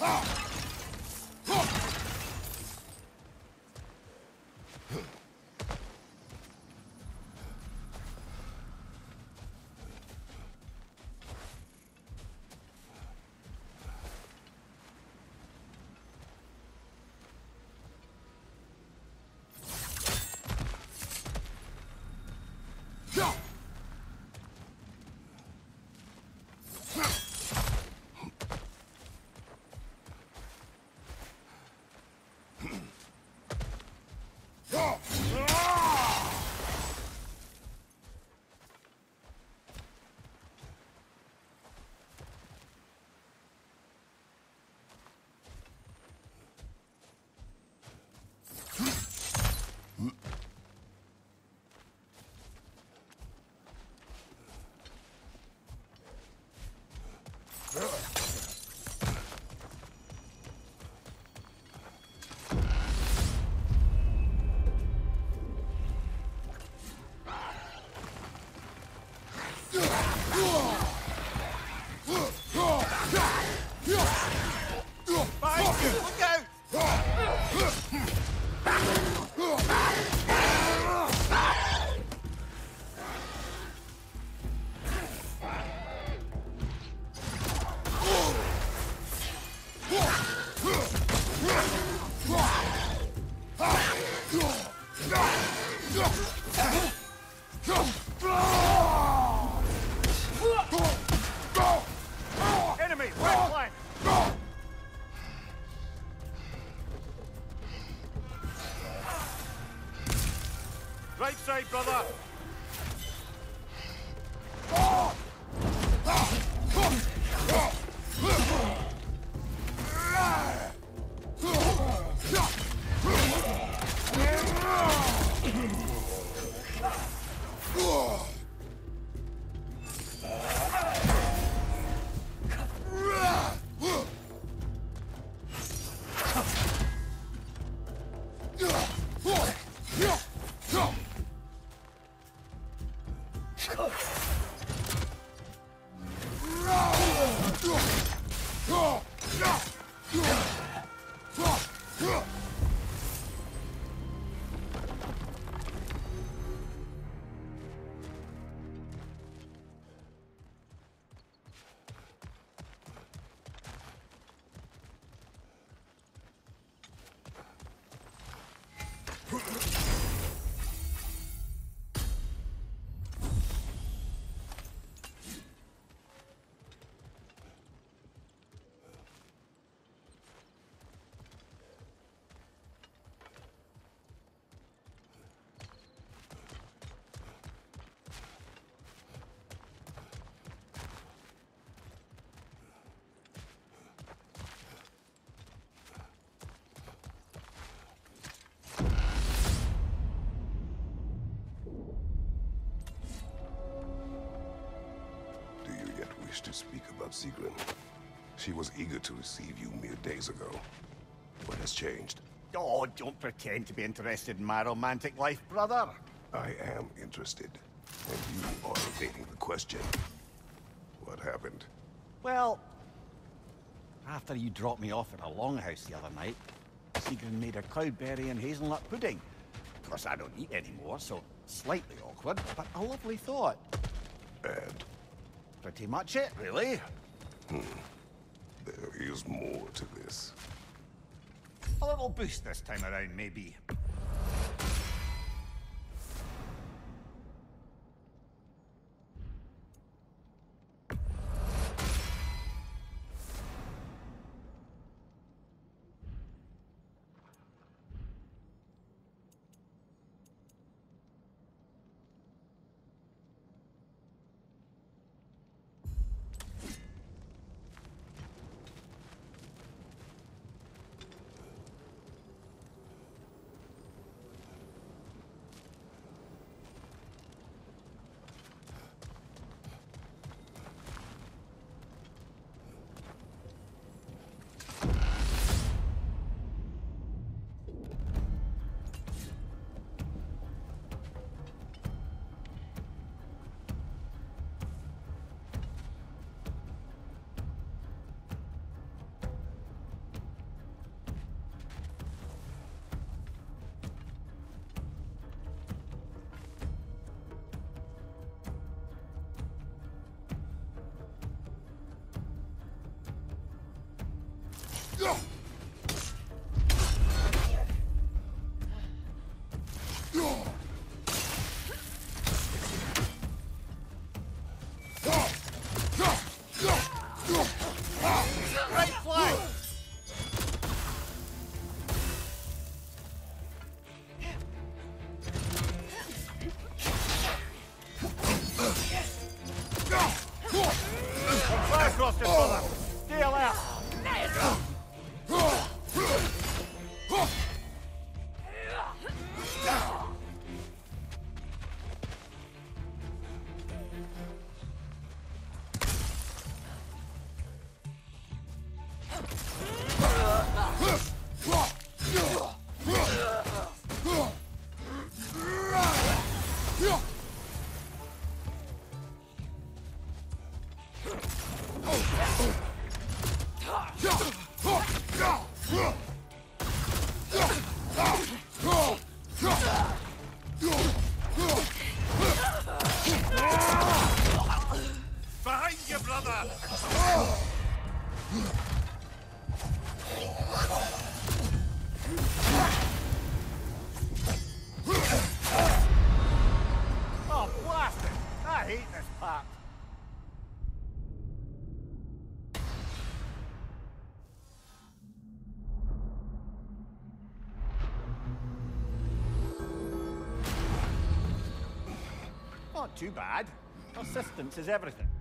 Enemy, right flank! Right side, brother! To speak about Sigrun. She was eager to receive you mere days ago. What has changed? Oh, don't pretend to be interested in my romantic life, brother. I am interested, and you are evading the question. What happened? Well, after you dropped me off at a longhouse the other night, Sigrun made a cloudberry and hazelnut pudding. Of course, I don't eat anymore, so slightly awkward, but a lovely thought. And? Pretty much it, really. There is more to this. A little boost this time around, maybe. not too bad. Persistence is everything.